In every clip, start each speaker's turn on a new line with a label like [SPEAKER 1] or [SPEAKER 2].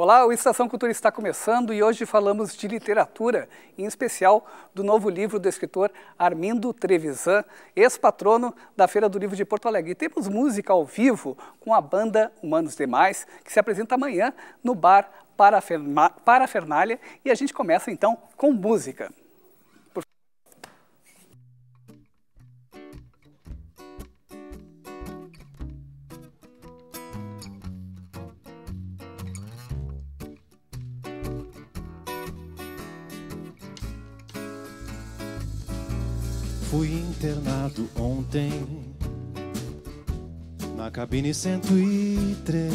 [SPEAKER 1] Olá, o Estação Cultura está começando e hoje falamos de literatura, em especial do novo livro do escritor Armindo Trevisan, ex-patrono da Feira do Livro de Porto Alegre. E temos música ao vivo com a banda Humanos Demais, que se apresenta amanhã no bar Parafernália, e a gente começa então com música.
[SPEAKER 2] Fui internado ontem na cabine 103,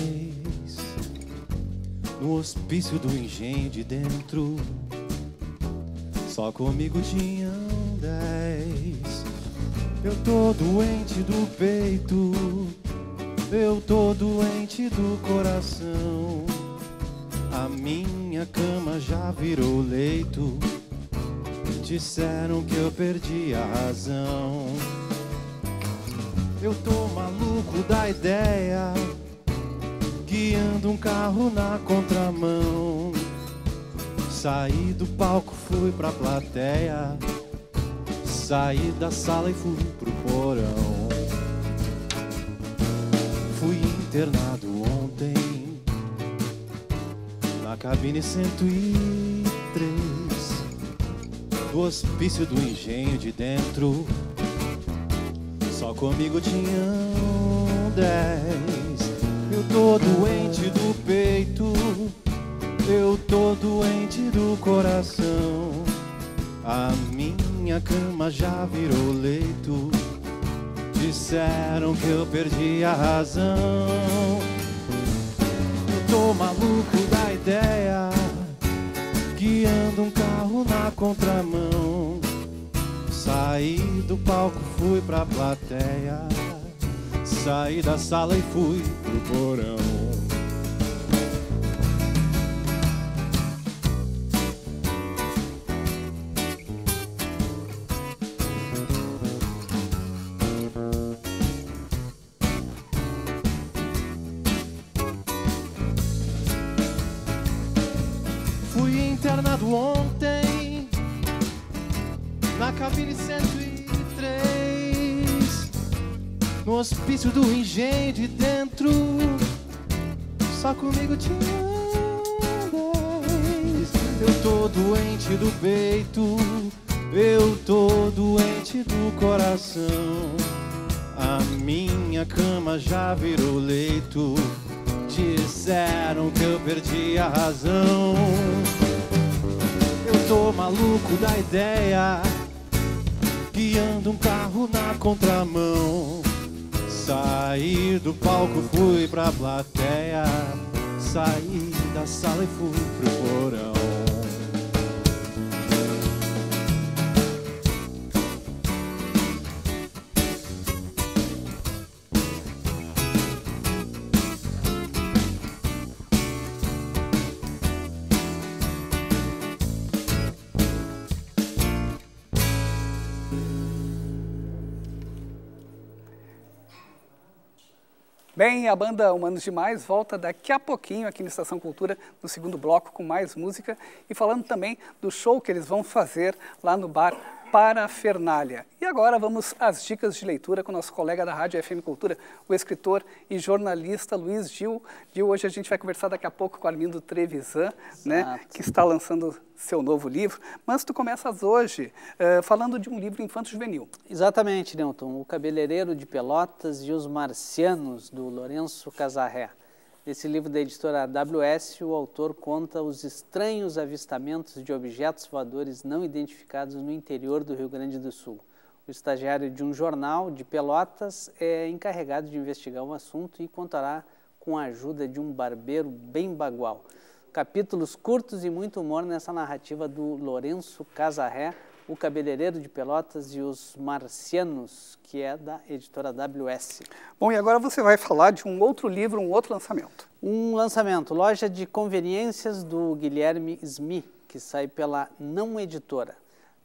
[SPEAKER 2] no hospício do engenho de dentro. Só comigo tinham 10. Eu tô doente do peito, eu tô doente do coração. A minha cama já virou leito. Disseram que eu perdi a razão. Eu tô maluco da ideia, guiando um carro na contramão. Saí do palco, fui pra plateia, saí da sala e fui pro porão. Fui internado ontem na cabine 103, do hospício do engenho de dentro. Só comigo tinham 10. Eu tô doente do peito, eu tô doente do coração. A minha cama já virou leito. Disseram que eu perdi a razão. Eu tô maluco da ideia, guiando um carro na contramão. Saí do palco, fui pra plateia, saí da sala e fui pro porão. Fui internado ontem na cabine 103, no hospício do engenho de dentro. Só comigo tinha 10. Eu tô doente do peito, eu tô doente do coração. A minha cama já virou leito. Disseram que eu perdi a razão. Eu tô maluco da ideia, guiando um carro na contramão. Saí do palco, fui pra plateia, saí da sala e fui pro porão.
[SPEAKER 1] Bem, a banda Humanos Demais volta daqui a pouquinho aqui na Estação Cultura, no segundo bloco, com mais música e falando também do show que eles vão fazer lá no bar Parafernália. E agora vamos às dicas de leitura com o nosso colega da Rádio FM Cultura, o escritor e jornalista Luiz Gil. Gil, hoje a gente vai conversar daqui a pouco com o Armindo Trevisan, né, que está lançando seu novo livro. Mas tu começas hoje falando de um livro infanto-juvenil.
[SPEAKER 3] Exatamente, Newton. O Cabeleireiro de Pelotas e os Marcianos, do Lourenço Casarré. Nesse livro da editora AWS, o autor conta os estranhos avistamentos de objetos voadores não identificados no interior do Rio Grande do Sul. O estagiário de um jornal de Pelotas é encarregado de investigar o assunto e contará com a ajuda de um barbeiro bem bagual. Capítulos curtos e muito humor nessa narrativa do Lourenço Casarré, O Cabeleireiro de Pelotas e os Marcianos, que é da editora AWS.
[SPEAKER 1] Bom, e agora você vai falar de um outro livro, um outro lançamento.
[SPEAKER 3] Um lançamento, Loja de Conveniências, do Guilherme Smith, que sai pela Não Editora.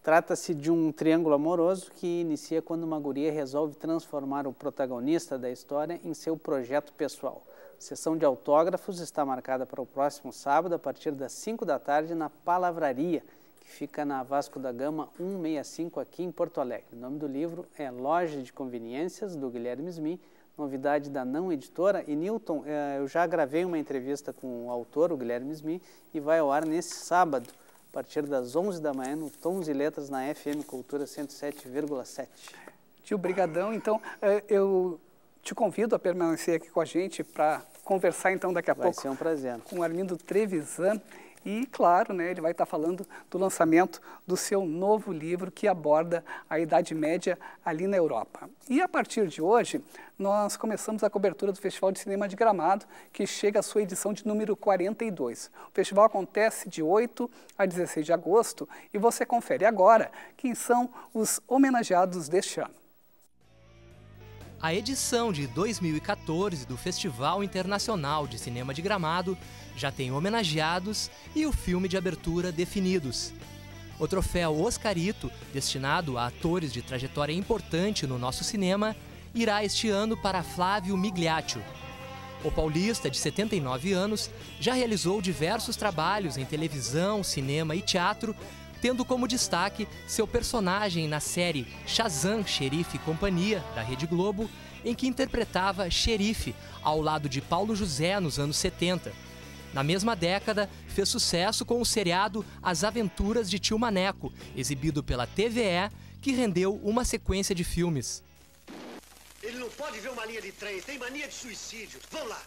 [SPEAKER 3] Trata-se de um triângulo amoroso que inicia quando uma guria resolve transformar o protagonista da história em seu projeto pessoal. A sessão de autógrafos está marcada para o próximo sábado, a partir das 5 da tarde, na Palavraria, que fica na Vasco da Gama 165, aqui em Porto Alegre. O nome do livro é Loja de Conveniências, do Guilherme Smin, novidade da Não Editora. E, Newton, eu já gravei uma entrevista com o autor, o Guilherme Smin, e vai ao ar nesse sábado, a partir das 11 da manhã, no Tons e Letras, na FM Cultura 107,7.
[SPEAKER 1] Tio, brigadão. Então, eu te convido a permanecer aqui com a gente para conversar, então, daqui a pouco.
[SPEAKER 3] Vai ser um prazer.
[SPEAKER 1] Com o Armindo Trevisan. E, claro, né, ele vai estar falando do lançamento do seu novo livro que aborda a Idade Média ali na Europa. E, a partir de hoje, nós começamos a cobertura do Festival de Cinema de Gramado, que chega à sua edição de número 42. O festival acontece de 8 a 16 de agosto e você confere agora quem são os homenageados deste ano.
[SPEAKER 4] A edição de 2014 do Festival Internacional de Cinema de Gramado já tem homenageados e o filme de abertura definidos. O troféu Oscarito, destinado a atores de trajetória importante no nosso cinema, irá este ano para Flávio Migliaccio. O paulista, de 79 anos, já realizou diversos trabalhos em televisão, cinema e teatro, tendo como destaque seu personagem na série Shazam, Xerife e Companhia, da Rede Globo, em que interpretava xerife ao lado de Paulo José nos anos 70. Na mesma década, fez sucesso com o seriado As Aventuras de Tio Maneco, exibido pela TVE, que rendeu uma sequência de filmes.
[SPEAKER 5] Ele não pode ver uma linha de trem, tem mania de suicídio. Vamos lá!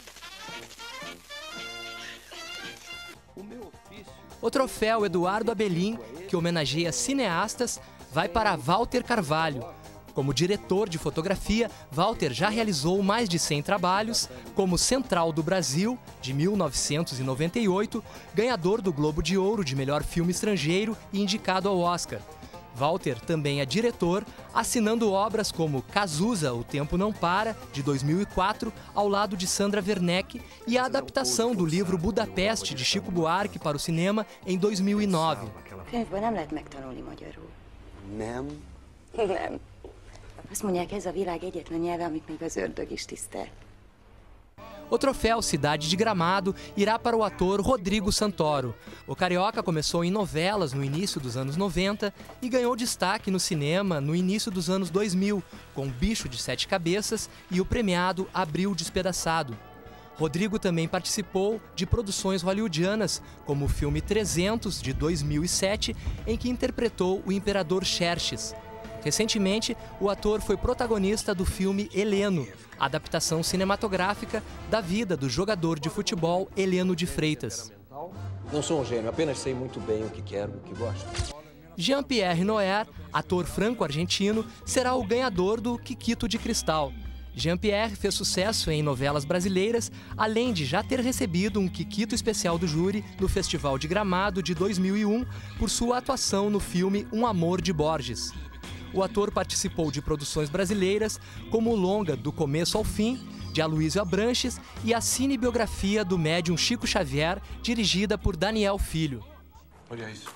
[SPEAKER 4] O troféu Eduardo Abelim, que homenageia cineastas, vai para Walter Carvalho. Como diretor de fotografia, Walter já realizou mais de 100 trabalhos, como Central do Brasil, de 1998, ganhador do Globo de Ouro de melhor filme estrangeiro e indicado ao Oscar. Walter também é diretor, assinando obras como Cazuza, O Tempo Não Para, de 2004, ao lado de Sandra Werneck, e a adaptação do livro Budapeste, de Chico Buarque, para o cinema em 2009.
[SPEAKER 6] Könyvből nem lehet megtanulni magyarul.
[SPEAKER 5] Nem?
[SPEAKER 6] Nem. Azt mondják, ez a világ egyetlen nyelve, amit még az ördög is tisztel.
[SPEAKER 4] O troféu Cidade de Gramado irá para o ator Rodrigo Santoro. O carioca começou em novelas no início dos anos 90 e ganhou destaque no cinema no início dos anos 2000, com Bicho de Sete Cabeças e o premiado Abril Despedaçado. Rodrigo também participou de produções hollywoodianas, como o filme 300, de 2007, em que interpretou o Imperador Xerxes. Recentemente, o ator foi protagonista do filme Heleno, adaptação cinematográfica da vida do jogador de futebol Heleno de Freitas.
[SPEAKER 7] Não sou um gênio, apenas sei muito bem o que quero e o que gosto.
[SPEAKER 4] Jean-Pierre Noer, ator franco-argentino, será o ganhador do Quiquito de Cristal. Jean-Pierre fez sucesso em novelas brasileiras, além de já ter recebido um Quiquito especial do júri no Festival de Gramado de 2001 por sua atuação no filme Um Amor de Borges. O ator participou de produções brasileiras, como o longa Do Começo ao Fim, de Aloysio Abranches, e a cinebiografia do médium Chico Xavier, dirigida por Daniel Filho.
[SPEAKER 8] Olha isso.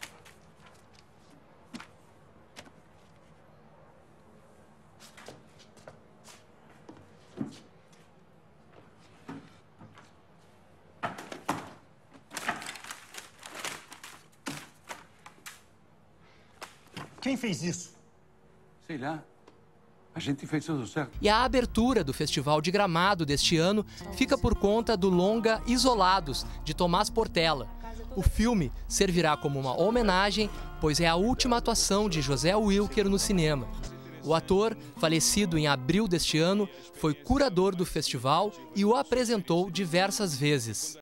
[SPEAKER 5] Quem fez isso?
[SPEAKER 8] Sei lá. A gente fez tudo certo.
[SPEAKER 4] E a abertura do Festival de Gramado deste ano fica por conta do longa Isolados, de Tomás Portela. O filme servirá como uma homenagem, pois é a última atuação de José Wilker no cinema. O ator, falecido em abril deste ano, foi curador do festival e o apresentou diversas vezes.